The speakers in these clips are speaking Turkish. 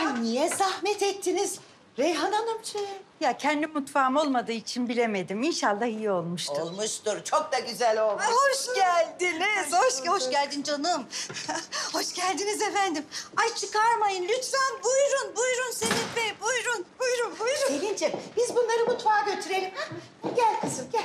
Ay niye zahmet ettiniz Reyhan Hanımcığım? Ya kendi mutfağım olmadığı için bilemedim. İnşallah iyi olmuştur. Olmuştur, çok da güzel olmuş. Hoş geldiniz. Hoş geldin canım. Hoş geldiniz efendim. Ay çıkarmayın lütfen. Buyurun Selim Bey. Buyurun. Selin'ciğim biz bunları mutfağa götürelim. Ha? Gel kızım gel.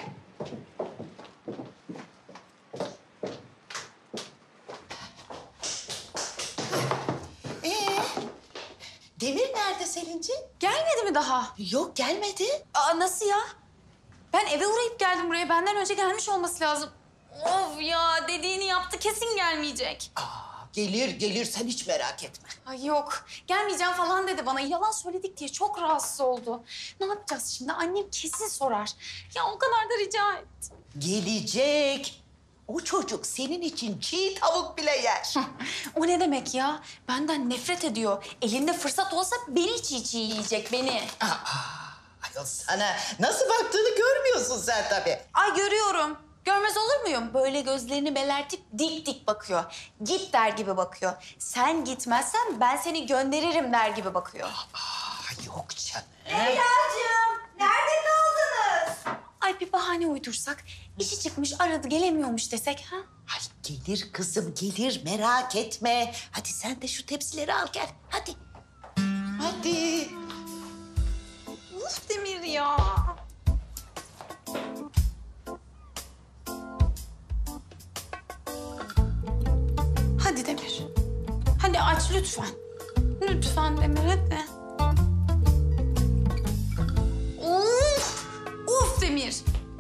Demir nerede Selin'ciğim? Gelmedi mi daha? Yok gelmedi. Aa, nasıl ya? Ben eve uğrayıp geldim buraya. Benden önce gelmiş olması lazım. Of ya, dediğini yaptı. Kesin gelmeyecek. Gelir sen hiç merak etme. Ay yok, gelmeyeceğim falan dedi bana. Yalan söyledik diye çok rahatsız oldu. Ne yapacağız şimdi? Annem kesin sorar. Ya o kadar da rica ettim. Gelecek. O çocuk senin için çiğ tavuk bile yer. O ne demek ya? Benden nefret ediyor. Elinde fırsat olsa beni çiğ yiyecek, beni. Ayol sana nasıl baktığını görmüyorsun sen tabii. Ay görüyorum. Görmez olur muyum? Böyle gözlerini belertip dik dik bakıyor. Git der gibi bakıyor. Sen gitmezsen ben seni gönderirim der gibi bakıyor. Yok canım. Leyla'cığım nerede kaldınız? Ay bir bahane uydursak, işi çıkmış aradı gelemiyormuş desek ha? Ay gelir kızım gelir merak etme. Hadi sen de şu tepsileri al gel hadi. Hadi. Uf Demir ya. Hadi Demir. Hadi aç lütfen. Lütfen Demir hadi. Uf Demir.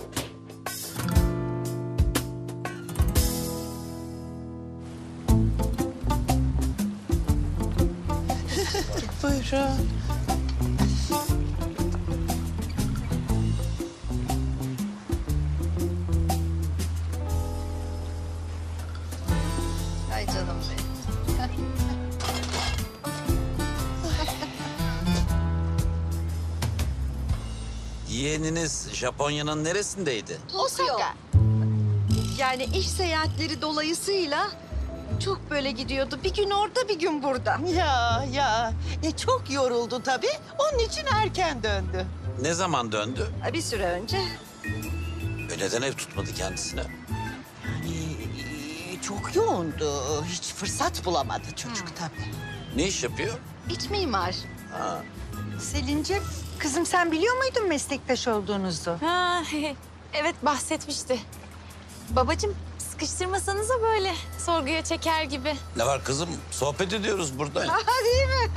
Buyurun. Ay canım benim. Yeğeniniz Japonya'nın neresindeydi? Osaka. Yani iş seyahatleri dolayısıyla çok böyle gidiyordu. Bir gün orada, bir gün burada. Ya. Çok yoruldu tabii. Onun için erken döndü. Ne zaman döndü? Bir süre önce. Neden ev tutmadı kendisine? Çok yoğundu. Hiç fırsat bulamadı çocuk tabii. Ne iş yapıyor? İç mimar. Selin'ciğim, kızım sen biliyor muydun meslektaş olduğunuzu? Ha, evet bahsetmişti. Babacığım sıkıştırmasanıza böyle sorguya çeker gibi. Ne var kızım? Sohbet ediyoruz burada. Değil mi?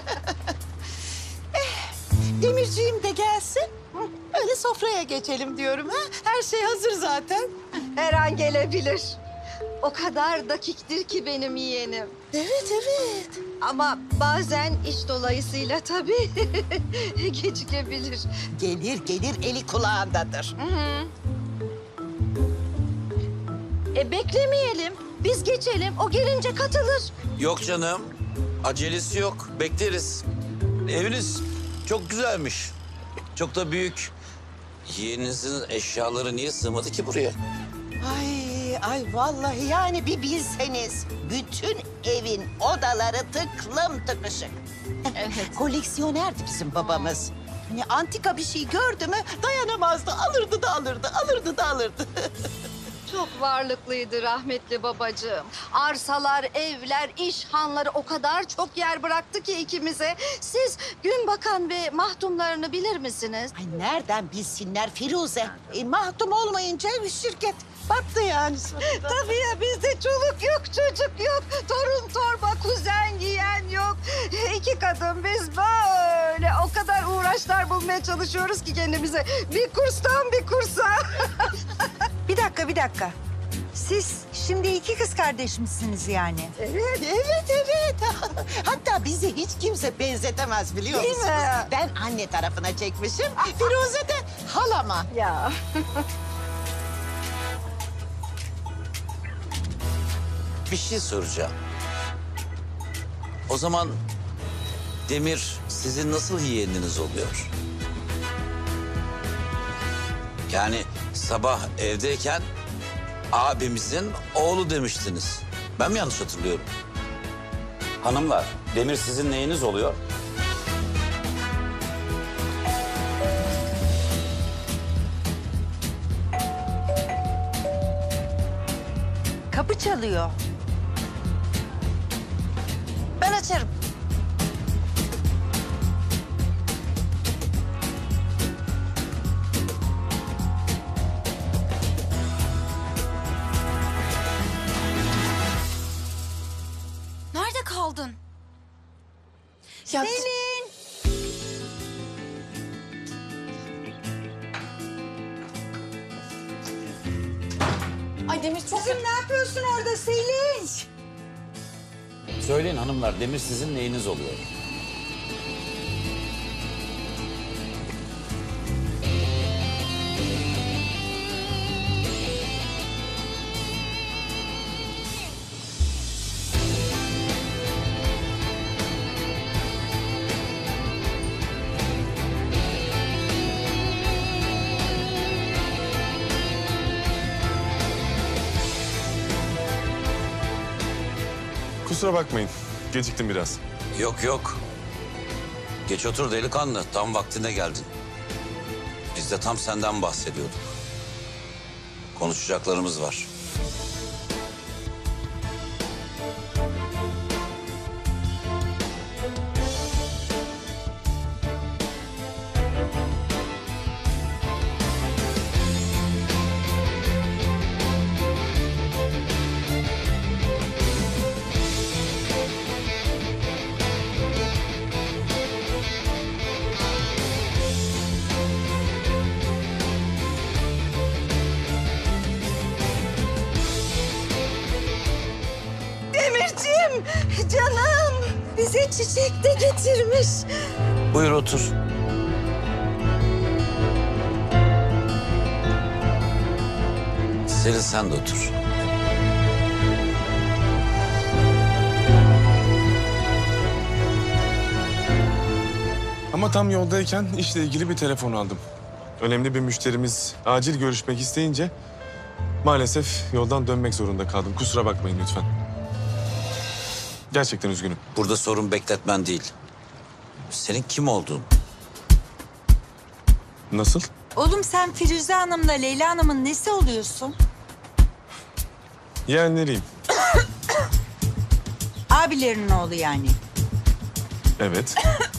Demirciğim de gelsin. Öyle sofraya geçelim diyorum ha. Her şey hazır zaten. Her an gelebilir. O kadar dakiktir ki benim yeğenim. Evet. Ama bazen iş dolayısıyla tabii gecikebilir. Gelir eli kulağındadır. Beklemeyelim. Biz geçelim. O gelince katılır. Yok canım. Acelesi yok. Bekleriz. Eviniz çok güzelmiş. Çok da büyük. Yeğeninizin eşyaları niye sığmadı ki buraya? Ay vallahi yani bir bilseniz. Bütün evin odaları tıklım tıkışık. Evet. Koleksiyonerdi bizim babamız. Hani antika bir şey gördü mü dayanamazdı. Alırdı da alırdı. Çok varlıklıydı rahmetli babacığım. Arsalar, evler, iş hanları o kadar çok yer bıraktı ki ikimize. Siz Günbakan ve mahdumlarını bilir misiniz? Ay nereden bilsinler Firuze? Mahdum olmayınca şirket battı yani. Tabii ya bizde çoluk yok, çocuk yok. Torun torba, kuzen giyen yok. İki kadın biz böyle o kadar uğraşlar bulmaya çalışıyoruz ki kendimize. Bir kurstan bir kursa. Bir dakika. Siz şimdi iki kız kardeş misiniz yani? Evet. Hatta bizi hiç kimse benzetemez biliyor Değil musunuz? mi? Ben anne tarafına çekmişim. Firuze de halama. Ya. Bir şey soracağım. O zaman Demir sizin nasıl yeğeniniz oluyor? Yani sabah evdeyken abimizin oğlu demiştiniz. Ben mi yanlış hatırlıyorum? Hanımlar, Demir sizin neyiniz oluyor? çalıyor. Ben açarım. Nerede kaldın? Ya, Selin! ay Demir çok... Kızım ne yapıyorsun orada Selin? Söyleyin hanımlar, Demir sizin neyiniz oluyor? Kusura bakmayın. Geciktim biraz. Yok yok. Geç otur delikanlı. Tam vaktinde geldin. Biz de tam senden bahsediyorduk. Konuşacaklarımız var. Demirciğim, canım. Bize çiçek de getirmiş. Buyur otur. Selin sen de otur. Ama tam yoldayken işle ilgili bir telefon aldım. Önemli bir müşterimiz acil görüşmek isteyince maalesef yoldan dönmek zorunda kaldım. Kusura bakmayın lütfen. Gerçekten üzgünüm. Burada sorun bekletmen değil. Senin kim olduğun. Nasıl? Oğlum sen Firuze Hanım'la Leyla Hanım'ın nesi oluyorsun? Yeğenleriyim. Abilerinin oğlu yani. Evet.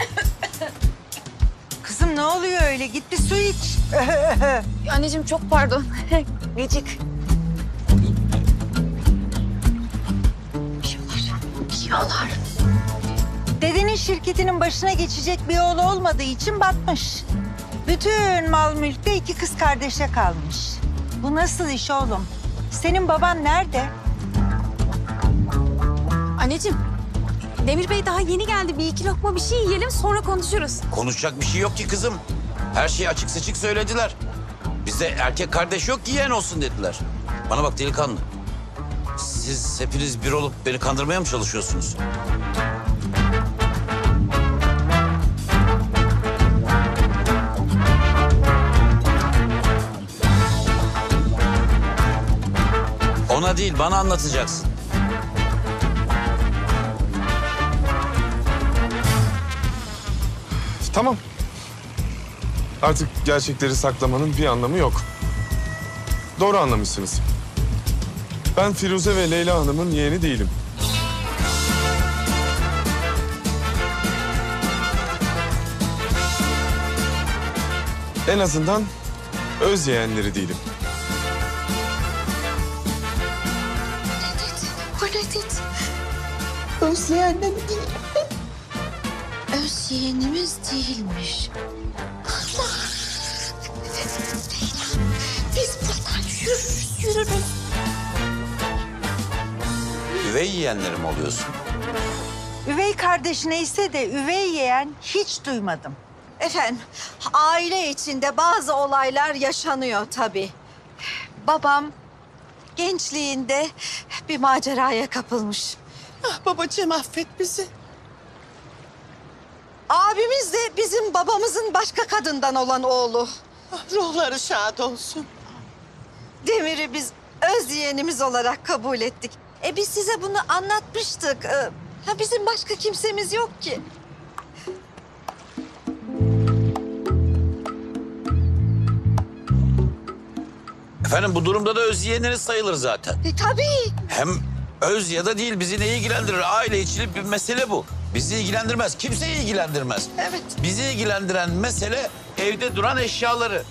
Kızım ne oluyor öyle? Git bir su iç. Anneciğim çok pardon. Gıcık. Dedenin şirketinin başına geçecek bir oğlu olmadığı için batmış. Bütün mal mülk de iki kız kardeşe kalmış. Bu nasıl iş oğlum? Senin baban nerede? Anneciğim, Demir Bey daha yeni geldi. Bir iki lokma bir şey yiyelim sonra konuşuruz. Konuşacak bir şey yok ki kızım. Her şeyi açık seçik söylediler. Bizde erkek kardeş yok ki yeğen olsun dediler. Bana bak delikanlı. Siz hepiniz bir olup beni kandırmaya mı çalışıyorsunuz? Ona değil, bana anlatacaksın. Tamam. Artık gerçekleri saklamanın bir anlamı yok. Doğru anlamışsınız. Ben Firuze ve Leyla Hanım'ın yeğeni değilim. En azından öz yeğenleri değilim. O ne dedi? Özleyenler değil. Öz yeğenimiz değilmiş. Allah! Biz buradan yürürüz. Üvey yeğenlerim oluyorsun. Üvey kardeş neyse de üvey yeğen hiç duymadım. Efendim, aile içinde bazı olaylar yaşanıyor tabii. Babam gençliğinde bir maceraya kapılmış. Babacığım affet bizi. Abimiz de bizim babamızın başka kadından olan oğlu. Ruhları şad olsun. Demir'i biz öz yeğenimiz olarak kabul ettik. Biz size bunu anlatmıştık. Ha, bizim başka kimsemiz yok ki. Efendim bu durumda da öz yeğeniniz sayılır zaten. Tabii. Hem öz ya da değil bizi ne ilgilendirir? Aile içili bir mesele bu. Bizi ilgilendirmez. Kimseyi ilgilendirmez. Evet. Bizi ilgilendiren mesele evde duran eşyaları.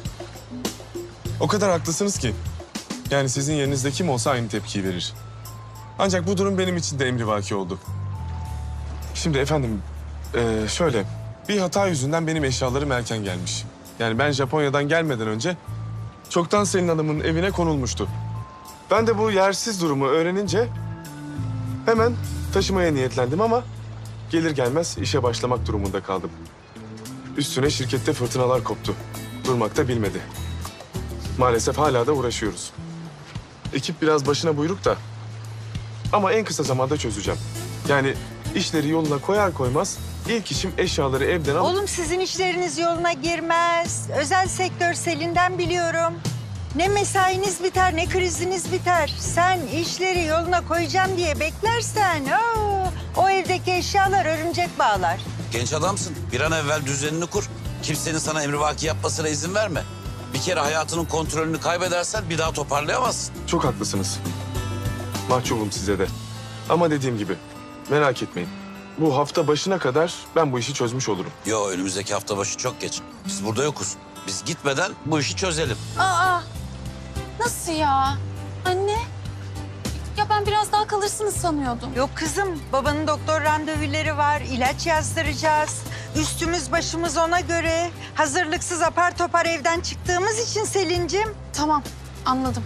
O kadar haklısınız ki. Yani sizin yerinizde kim olsa aynı tepkiyi verir. Ancak bu durum benim için de emrivaki oldu. Şimdi efendim, şöyle. Bir hata yüzünden benim eşyalarım erken gelmiş. Yani ben Japonya'dan gelmeden önce çoktan Selin Hanım'ın evine konulmuştu. Ben de bu yersiz durumu öğrenince hemen taşımaya niyetlendim ama gelir gelmez işe başlamak durumunda kaldım. Üstüne şirkette fırtınalar koptu. Durmak da bilmedi. Maalesef hala da uğraşıyoruz. Ekip biraz başına buyruk da. Ama en kısa zamanda çözeceğim. Yani işleri yoluna koyar koymaz ilk işim eşyaları evden alıp... Oğlum sizin işleriniz yoluna girmez. Özel sektör Selin'den biliyorum. Ne mesainiz biter ne kriziniz biter. Sen işleri yoluna koyacağım diye beklersen o evdeki eşyalar örümcek bağlar. Genç adamsın. Bir an evvel düzenini kur. Kimsenin sana emrivaki yapmasına izin verme. Bir kere hayatının kontrolünü kaybedersen bir daha toparlayamazsın. Çok haklısınız. Mahcubum size de. Ama dediğim gibi merak etmeyin. Bu hafta başına kadar ben bu işi çözmüş olurum. Yo önümüzdeki hafta başı çok geç. Biz burada yokuz. Biz gitmeden bu işi çözelim. Aa, nasıl ya? Anne, ya ben biraz daha kalırsınız sanıyordum. Yok kızım, babanın doktor randevuları var, ilaç yazdıracağız. Üstümüz başımız ona göre. Hazırlıksız apar topar evden çıktığımız için Selin'cim. Tamam, anladım.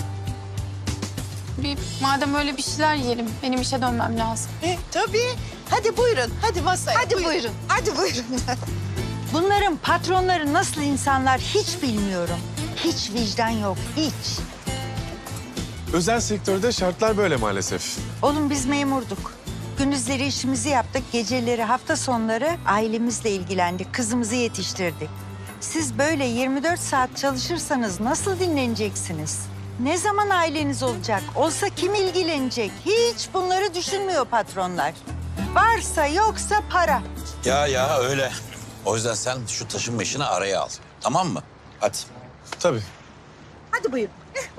Madem öyle bir şeyler yiyelim, benim işe dönmem lazım. Tabii. Hadi buyurun. Hadi masaya. Hadi buyurun. Hadi buyurun. Bunların patronları nasıl insanlar hiç bilmiyorum. Hiç vicdan yok, hiç. Özel sektörde şartlar böyle maalesef. Oğlum biz memurduk. Gündüzleri işimizi yaptık, geceleri, hafta sonları ailemizle ilgilendik, kızımızı yetiştirdik. Siz böyle 24 saat çalışırsanız nasıl dinleneceksiniz? Ne zaman aileniz olacak? Olsa kim ilgilenecek? Hiç bunları düşünmüyor patronlar. Varsa yoksa para. Ya öyle. O yüzden sen şu taşınma işini araya al. Tamam mı? Hadi. Tabii. Hadi buyurun.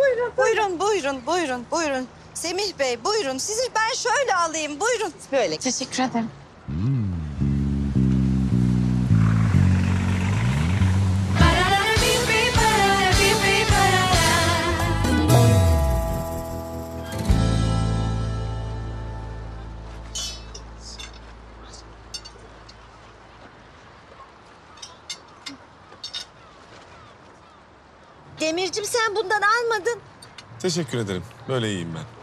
Buyurun. Semih Bey buyurun. Sizi ben şöyle alayım. Buyurun. Böyle. Teşekkür ederim. Demircim sen bundan almadın. Teşekkür ederim. Böyle iyiyim ben.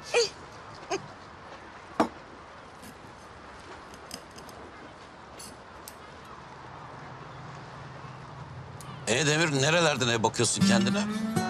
Demir nerelerden ev bakıyorsun kendine?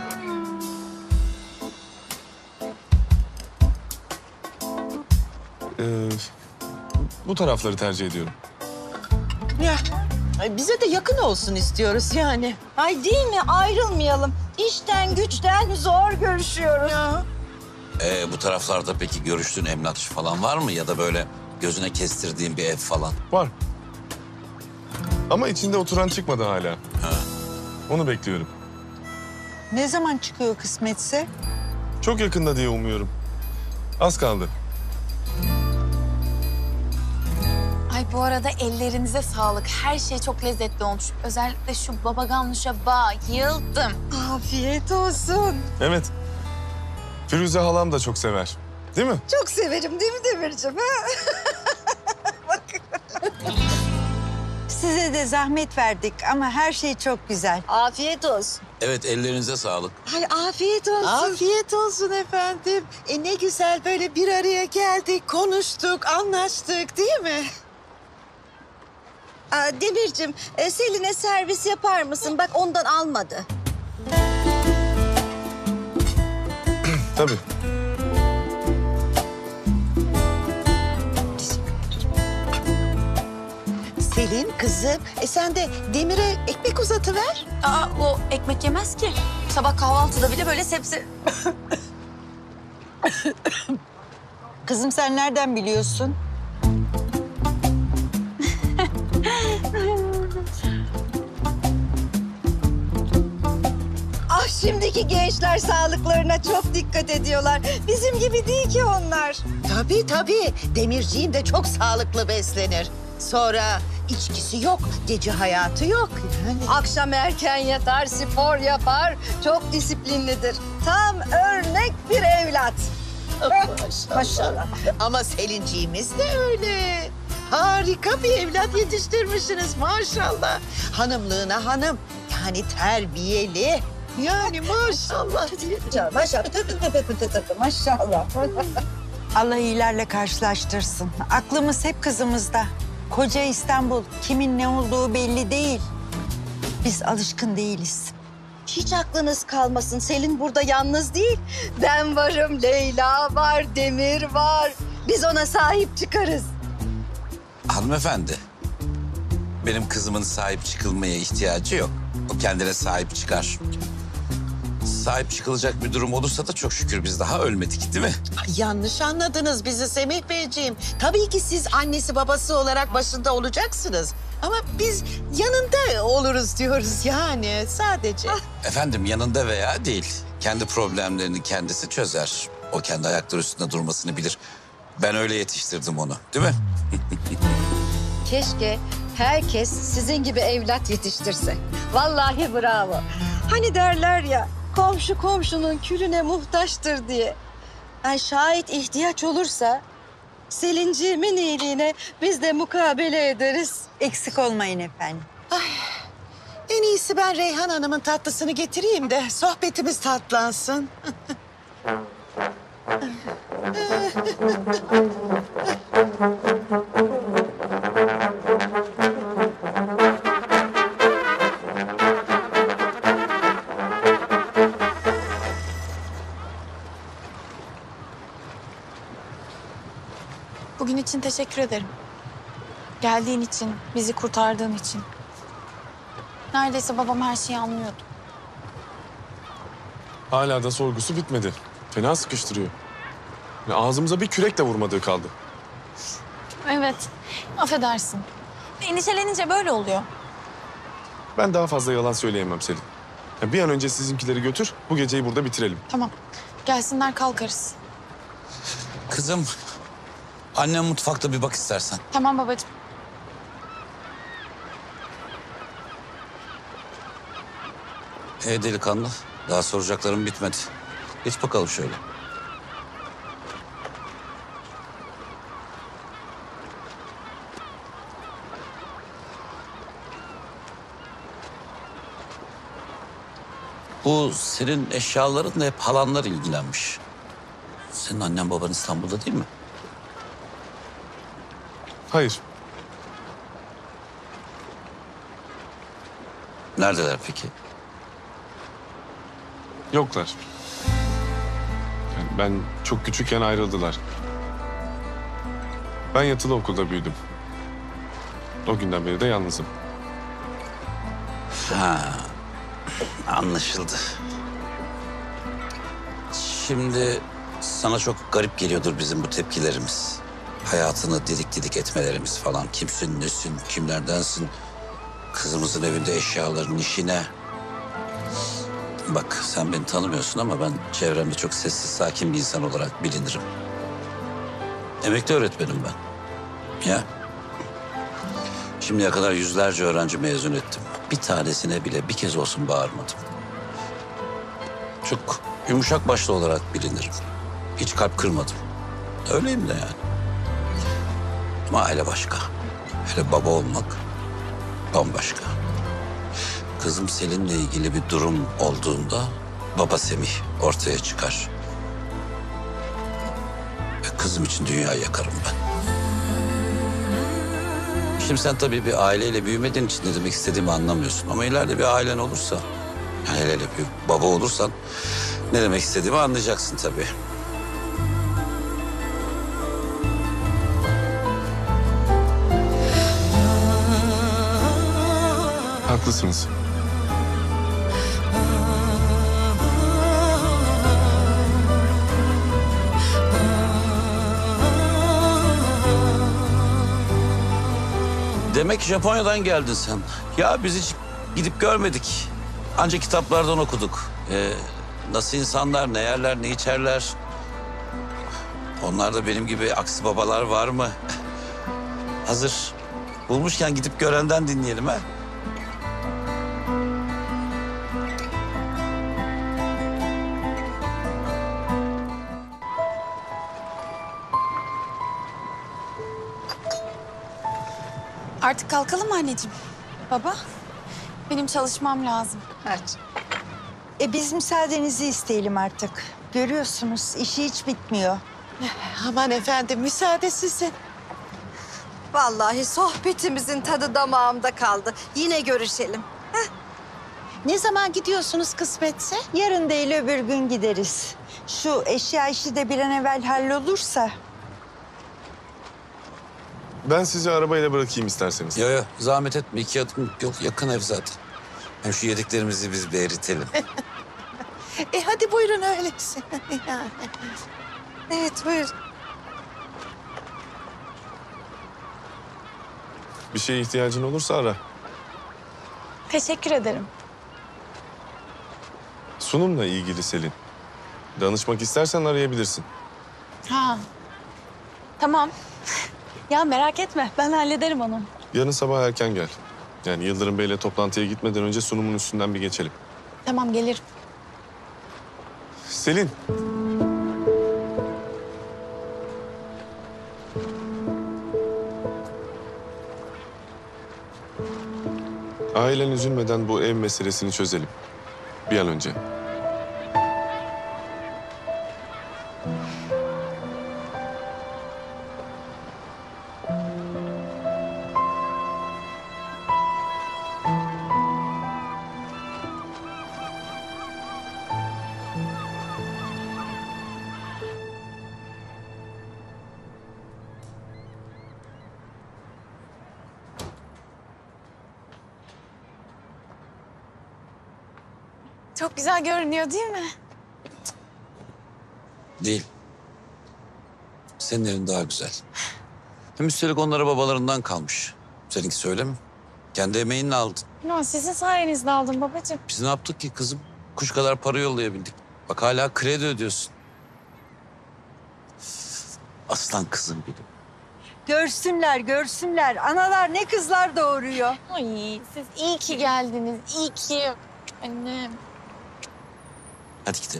Bu tarafları tercih ediyorum. Ya, bize de yakın olsun istiyoruz yani. Ay değil mi? Ayrılmayalım. İşten güçten zor görüşüyoruz. Ya. Bu taraflarda peki görüştüğün emlakçı falan var mı? Ya da böyle gözüne kestirdiğin bir ev falan? Var. Ama içinde oturan çıkmadı hala. Onu bekliyorum. Ne zaman çıkıyor kısmetse? Çok yakında diye umuyorum. Az kaldı. Ay bu arada ellerinize sağlık. Her şey çok lezzetli olmuş. Özellikle şu baba ganuşa bayıldım. Afiyet olsun. Evet. Firuze halam da çok sever. Değil mi? Çok severim değil mi Demircim? Ha? Size de zahmet verdik ama her şey çok güzel. Afiyet olsun. Evet ellerinize sağlık. Ay afiyet olsun. Afiyet olsun efendim. Ne güzel böyle bir araya geldik, konuştuk, anlaştık değil mi? Demircim, Selin'e servis yapar mısın? Bak ondan almadı. Tabii. Selin kızım, sen de Demir'e ekmek uzatıver. Aa o ekmek yemez ki. Sabah kahvaltıda bile böyle sebze... Kızım sen nereden biliyorsun? Ay Şimdiki gençler sağlıklarına çok dikkat ediyorlar. Bizim gibi değil ki onlar. Tabii. Demirciğim de çok sağlıklı beslenir. Sonra içkisi yok, gece hayatı yok. Yani. Akşam erken yatar, spor yapar, çok disiplinlidir. Tam örnek bir evlat. Maşallah. Ama Selinciğimiz de öyle. Harika bir evlat yetiştirmişsiniz maşallah. Hanımlığına hanım. Yani terbiyeli. Yani maşallah. Maşallah. Allah iyilerle karşılaştırsın. Aklımız hep kızımızda. Koca İstanbul kimin ne olduğu belli değil. Biz alışkın değiliz. Hiç aklınız kalmasın. Selin burada yalnız değil. Ben varım, Leyla var, Demir var. Biz ona sahip çıkarız. Hanımefendi, benim kızımın sahip çıkılmaya ihtiyacı yok. O kendine sahip çıkar. Sahip çıkılacak bir durum olursa da çok şükür biz daha ölmedik, değil mi? Ay, yanlış anladınız bizi Semih Beyciğim. Tabii ki siz annesi babası olarak başında olacaksınız. Ama biz yanında oluruz diyoruz yani sadece. Efendim yanında veya değil. Kendi problemlerini kendisi çözer. O kendi ayakları üstünde durmasını bilir. Ben öyle yetiştirdim onu, değil mi? Keşke herkes sizin gibi evlat yetiştirse. Vallahi bravo. Hani derler ya, komşu komşunun külüne muhtaçtır diye. Yani şayet ihtiyaç olursa Selinciğimin iyiliğine biz de mukabele ederiz. Eksik olmayın efendim. En iyisi ben Reyhan Hanım'ın tatlısını getireyim de sohbetimiz tatlansın. Bugün için teşekkür ederim. Geldiğin için, bizi kurtardığın için. Neredeyse babam her şeyi anlıyordu. Hala da sorgusu bitmedi. Fena sıkıştırıyor. Yani ağzımıza bir kürek de vurmadığı kaldı. Evet, affedersin. Endişelenince böyle oluyor. Ben daha fazla yalan söyleyemem Selin. Ya bir an önce sizinkileri götür, bu geceyi burada bitirelim. Tamam, gelsinler kalkarız. Kızım, annem mutfakta bir bak istersen. Tamam babacığım. Delikanlı, daha soracaklarım bitmedi. Geç bakalım şöyle. Bu senin eşyalarınla hep halanlar ilgilenmiş. Senin annen baban İstanbul'da değil mi? Hayır, Neredeler peki? yoklar. Yani ben çok küçükken ayrıldılar. Ben yatılı okulda büyüdüm. O günden beri de yalnızım. Ha, anlaşıldı. Şimdi sana çok garip geliyordur bizim bu tepkilerimiz. Hayatını didik didik etmelerimiz falan. Kimsin, nesin, kimlerdensin? Kızımızın evinde eşyaların işine. Bak sen beni tanımıyorsun ama ben çevremde çok sessiz, sakin bir insan olarak bilinirim. Emekli öğretmenim ben. Ya. Şimdiye kadar yüzlerce öğrenci mezun ettim. Bir tanesine bile bir kez olsun bağırmadım. Çok yumuşak başlı olarak bilinirim. Hiç kalp kırmadım. Öyleyim de yani. Ama aile başka. Hele baba olmak bambaşka. Kızım Selin'le ilgili bir durum olduğunda baba Semih ortaya çıkar. Ve kızım için dünyayı yakarım ben. Şimdi sen tabii bir aileyle büyümediğin için ne demek istediğimi anlamıyorsun. Ama ileride bir ailen olursa, yani hele bir baba olursan ne demek istediğimi anlayacaksın tabii. Haklısınız. Demek Japonya'dan geldin sen. Ya biz hiç gidip görmedik. Ancak kitaplardan okuduk. Nasıl insanlar, ne yerler, ne içerler? Onlarda benim gibi aksi babalar var mı? Hazır bulmuşken gidip görenden dinleyelim ha. Artık kalkalım mı anneciğim? Baba, benim çalışmam lazım. Biz müsaadenizi isteyelim artık. Görüyorsunuz işi hiç bitmiyor. Aman efendim müsaade sizin. Vallahi sohbetimizin tadı damağımda kaldı. Yine görüşelim. Ne zaman gidiyorsunuz kısmetse? Yarın değil öbür gün gideriz. Şu eşya işi de bir an evvel hallolursa. Ben sizi arabayla bırakayım isterseniz. Yo, zahmet etme. 2 adım yol, yakın ev zaten. Hem şu yediklerimizi biz bir eritelim. Hadi buyurun öyleyse. Yani. Evet buyur. Bir şeye ihtiyacın olursa ara. Teşekkür ederim. Sunumla ilgili Selin. Danışmak istersen arayabilirsin. Ha, tamam. Ya merak etme, ben hallederim onu. Yarın sabah erken gel. Yani Yıldırım Bey'le toplantıya gitmeden önce sunumun üstünden bir geçelim. Tamam, gelirim. Selin. Ailen üzülmeden bu ev meselesini çözelim. Bir an önce. Çok güzel görünüyor değil mi? Değil. Senin evin daha güzel. Hem üstelik onlara babalarından kalmış. Seninki öyle mi? Kendi emeğinle aldın. No, sizin sayenizde aldım babacığım. Biz ne yaptık ki kızım? Kuş kadar para yollayabildik. Bak hala kredi ödüyorsun. Aslan kızım benim. Görsünler, görsünler. Analar ne kızlar doğuruyor. Ay, siz iyi ki geldiniz, iyi ki. Annem. Hadi gidelim.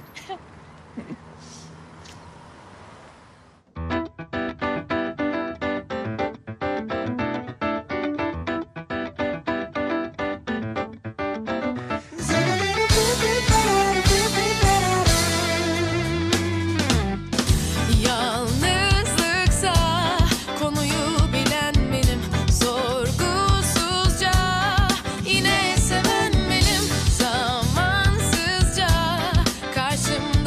Yalnızlıksa konuyu bilen benim, sorgusuzca yine seven benim, zamansızca karşımda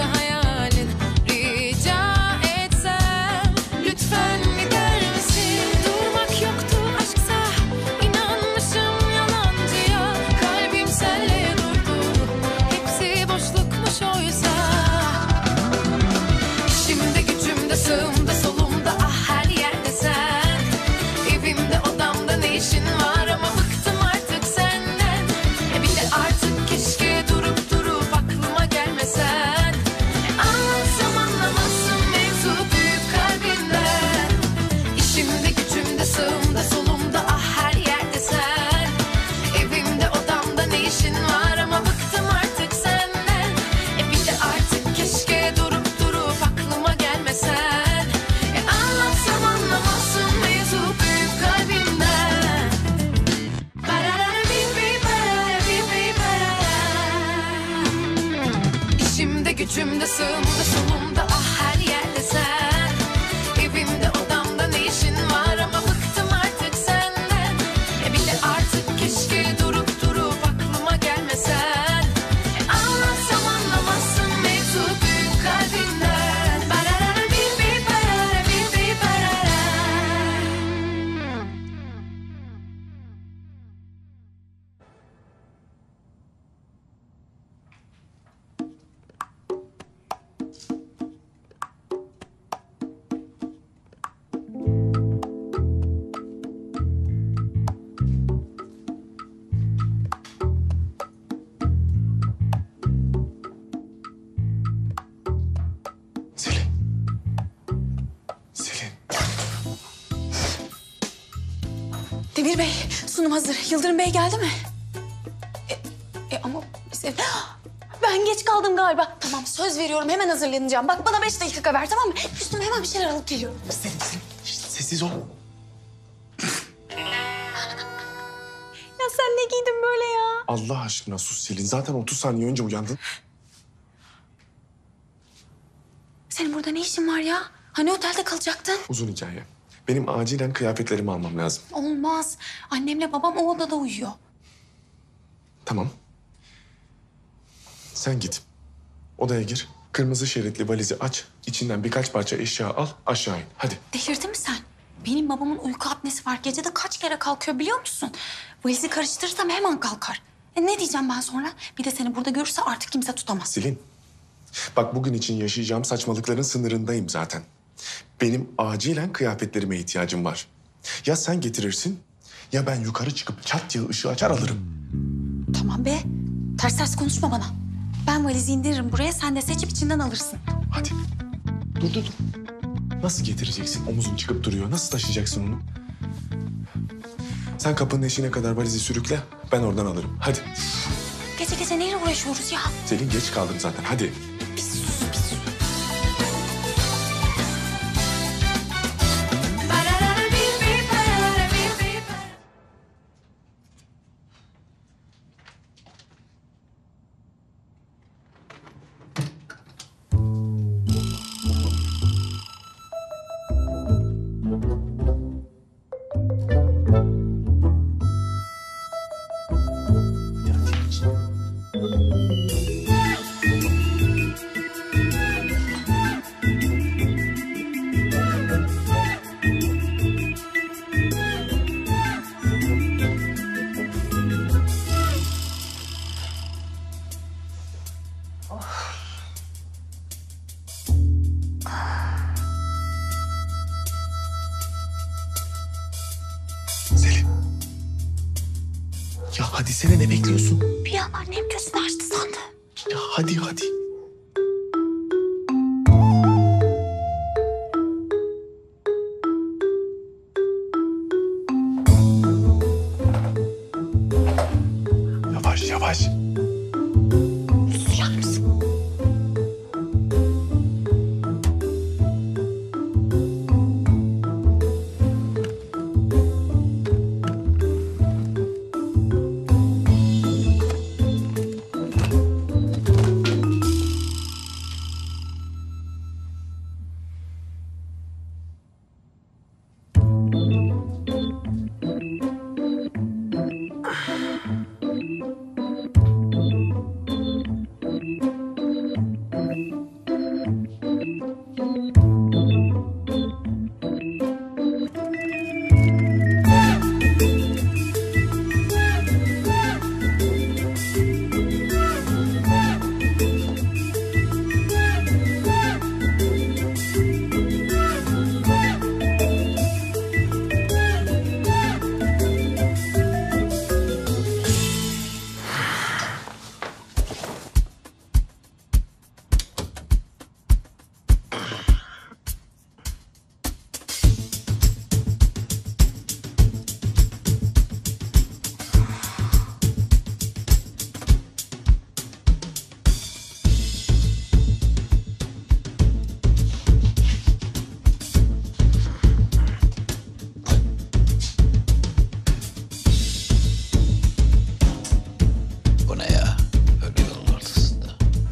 Demir Bey, sunum hazır. Yıldırım Bey geldi mi? Ama bize... Ben geç kaldım galiba. Tamam, söz veriyorum. Hemen hazırlanacağım. Bak bana 5 dakika ver, tamam mı? Üstüme hemen bir şeyler alıp geliyorum. Sessiz ol. Ya sen ne giydin böyle ya? Allah aşkına sus Selin. Zaten 30 saniye önce uyandın. Senin burada ne işin var ya? Hani otelde kalacaktın? Uzun hikaye. Benim acilen kıyafetlerimi almam lazım. Olmaz. Annemle babam o odada uyuyor. Tamam. Sen git. Odaya gir. Kırmızı şeritli valizi aç. İçinden birkaç parça eşya al. Aşağı in. Hadi. Delirdin mi sen? Benim babamın uyku apnesi var. Gecede kaç kere kalkıyor biliyor musun? Valizi karıştırırsam hemen kalkar. Ne diyeceğim ben sonra? Bir de seni burada görürse artık kimse tutamaz. Selin. Bak bugün için yaşayacağım saçmalıkların sınırındayım zaten. Benim acilen kıyafetlerime ihtiyacım var. Ya sen getirirsin ya ben yukarı çıkıp çat diye ışığı açar alırım. Tamam be. Ters ters konuşma bana. Ben valizi indiririm buraya. Sen de seçip içinden alırsın. Hadi. Dur. Nasıl getireceksin? Omuzun çıkıp duruyor. Nasıl taşıyacaksın onu? Sen kapının eşiğine kadar valizi sürükle. Ben oradan alırım. Hadi. Gece gece neyle uğraşıyoruz ya? Selin geç kaldım zaten. Hadi. Bir sus, bir sus. Selin. Ya hadi sene ne bekliyorsun? Bir an annem gözünü açtı sandı. Ya hadi. Yavaş. Susar mısın? Bu ne ya? Öyle yolun ortasında.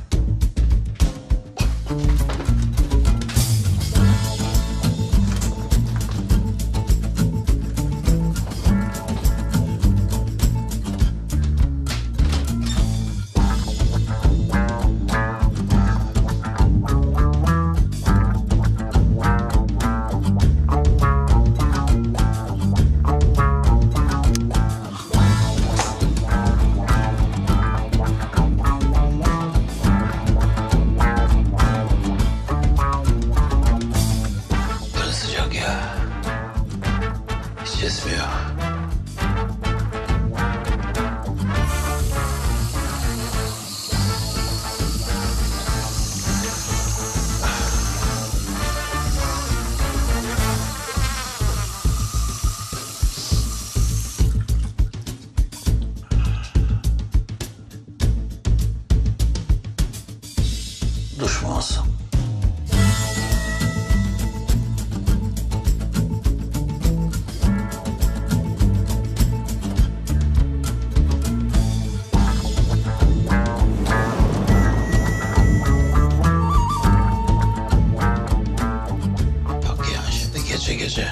Böyle sıcak ya. Hiç esmiyor. işte.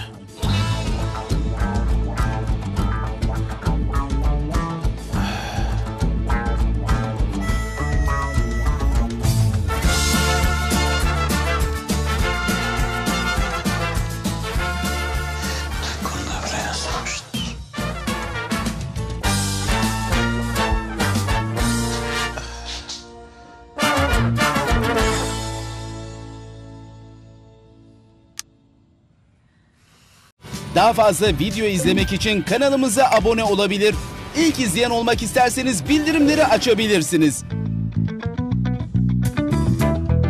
Konuda buraya yazılmıştır. Daha fazla video izlemek için kanalımıza abone olabilir. İlk izleyen olmak isterseniz bildirimleri açabilirsiniz.